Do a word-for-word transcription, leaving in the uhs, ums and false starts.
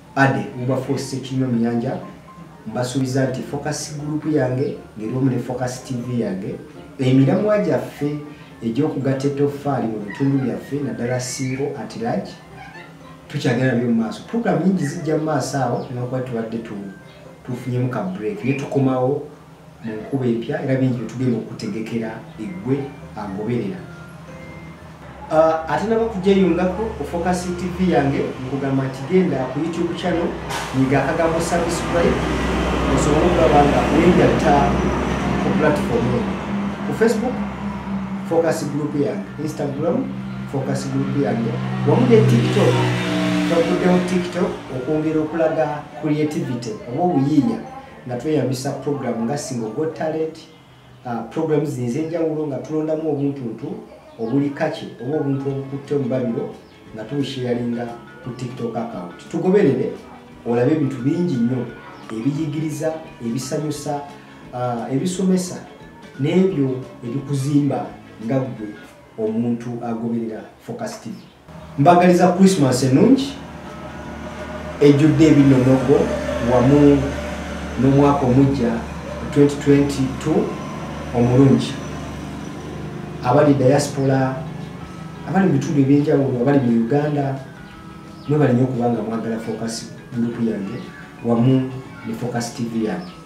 ade uba force kimyo myanja mbasubiza nti Focus Group yange ngero mu Focus T V yange emiramu ajaffe ejokugatta ettoffaali mu bitundu byaffe naddala single at large tukyagala byo maaso program nyingi zijja maaso awo n'okuba tubadde tu tufunyemu ka break ne tukomawo mu nkuba empya era bingi tugenda okutegekera eggwe agoberera. Uh, ate naba kujeyungako ku Focus T V yange nkugamba nti genda ku YouTube channel nyiga akagambo subscribe osobola okulaba nga weegatta ku platform eyo. Ku Facebook Focus Group yange, Instagram Focus Group yange, wamu ne TikTok twaguddewo TikTok okwongera okulaga creativity oba obuyiiya nga tweyambisa program nga Single Got Talent, uh, programs ezenjawulo nga tulondamu obuntuntu obuli kake oba obuntu obukutte mu babiro nga tubusharinga ku TikTok account. Tugoberere olabe ebintu bingi nnyo ebiyigiriza, ebisanyusa, uh, ebisomesa n'ebyo ebikuzimba nga gwe omuntu agoberera Focus T V. Mbagaliza Christmas enungi ejjudde ebinonogo wamu n'omwaka omujja twenty twenty-two omulungi. Abali diaspora, abali mu bitundu ebyenjawulo, abali mu Uganda mwebali nnyo kubanga mwagala Focus Group yange wamu ne Focus T V yange.